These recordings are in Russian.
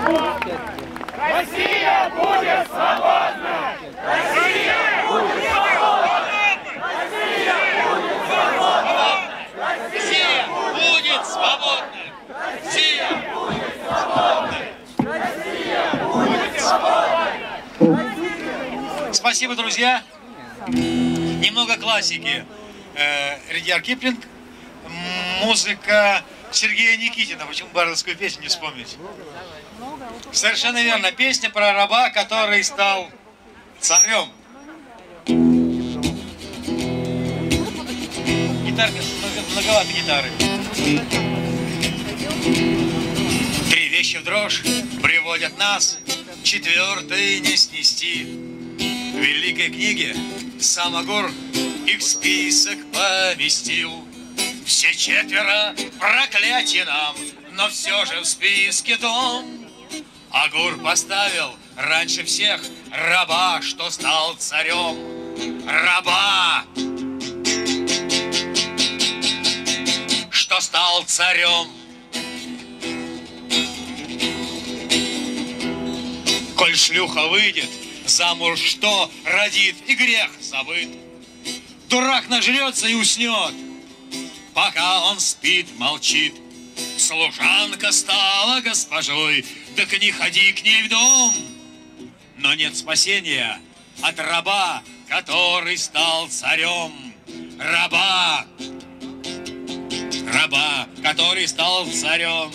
Россия будет свободна! Россия будет свободна! Россия будет свободна! Россия будет свободна! Россия будет свободна! Спасибо, друзья. Немного классики. Редьярд Киплинг. Музыка Сергея Никитина. Почему бардовскую песню не вспомнить? Совершенно верно. Песня про раба, который стал царем. Гитарка, многовато гитары. Три вещи в дрожь приводят нас, четвертый не снести. В великой книге Самогор их список поместил. Все четверо проклятие нам, но все же в списке том. Агур поставил раньше всех раба, что стал царем. Раба, что стал царем. Коль шлюха выйдет замуж, что родит, и грех забыт. Дурак нажрется и уснет, пока он спит, молчит. Служанка стала госпожой, так не ходи к ней в дом. Но нет спасения от раба, который стал царем. Раба, раба, который стал царем.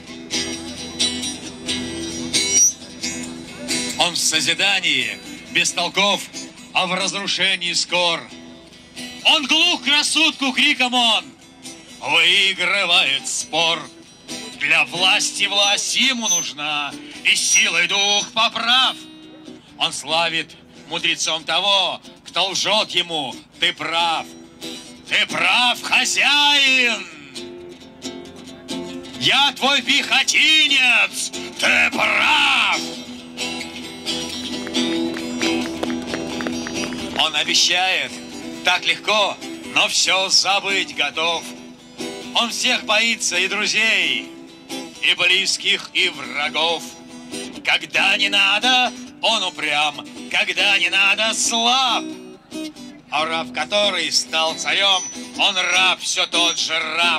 Он в созидании без толков, а в разрушении скор. Он глух к рассудку, криком он выигрывает спор. Для власти власть ему нужна, и силой дух поправ. Он славит мудрецом того, кто лжет ему. Ты прав, хозяин. Я твой пехотинец, ты прав. Он обещает так легко, но все забыть готов. Он всех боится, и друзей, и близких, и врагов. Когда не надо, он упрям, когда не надо, слаб. А раб, который стал царем, он раб, все тот же раб.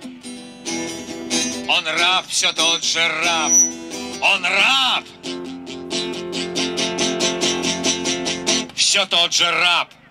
Он раб, все тот же раб. Он раб, все тот же раб.